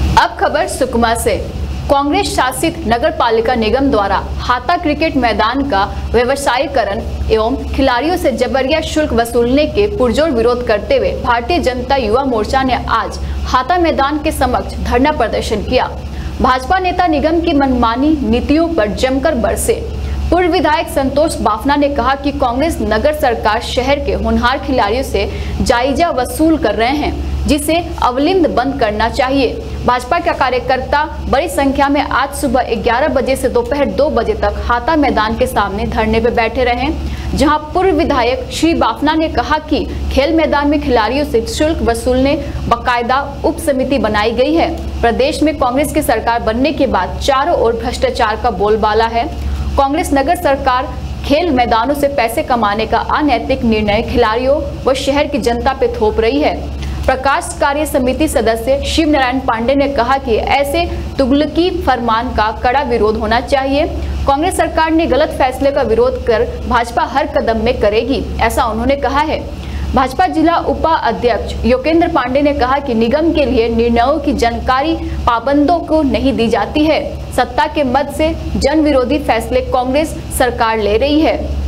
अब खबर सुकमा से। कांग्रेस शासित नगर पालिका निगम द्वारा हाता क्रिकेट मैदान का व्यवसायीकरण एवं खिलाड़ियों से जबरिया शुल्क वसूलने के पुरजोर विरोध करते हुए भारतीय जनता युवा मोर्चा ने आज हाता मैदान के समक्ष धरना प्रदर्शन किया। भाजपा नेता निगम की मनमानी नीतियों पर जमकर बरसे। पूर्व विधायक संतोष बाफना ने कहा कि कांग्रेस नगर सरकार शहर के होनहार खिलाड़ियों से जायजा वसूल कर रहे हैं, जिसे अवलिंद बंद करना चाहिए। भाजपा के कार्यकर्ता बड़ी संख्या में आज सुबह 11 बजे से दोपहर 2 बजे तक हाता मैदान के सामने धरने पर बैठे रहे, जहां पूर्व विधायक श्री बाफना ने कहा कि खेल मैदान में खिलाड़ियों से शुल्क वसूलने बाकायदा उप समिति बनाई गई है। प्रदेश में कांग्रेस की सरकार बनने के बाद चारों ओर भ्रष्टाचार का बोलबाला है। कांग्रेस नगर सरकार खेल मैदानों से पैसे कमाने का अनैतिक निर्णय खिलाड़ियों व शहर की जनता पे थोप रही है। प्रकाश कार्य समिति सदस्य शिव नारायण पांडे ने कहा कि ऐसे तुगलकी फरमान का कड़ा विरोध होना चाहिए। कांग्रेस सरकार ने गलत फैसले का विरोध कर भाजपा हर कदम में करेगी, ऐसा उन्होंने कहा है। भाजपा जिला उपाध्यक्ष योगेंद्र पांडे ने कहा कि निगम के लिए निर्णयों की जानकारी पाबंदों को नहीं दी जाती है। सत्ता के मद से जन विरोधी फैसले कांग्रेस सरकार ले रही है।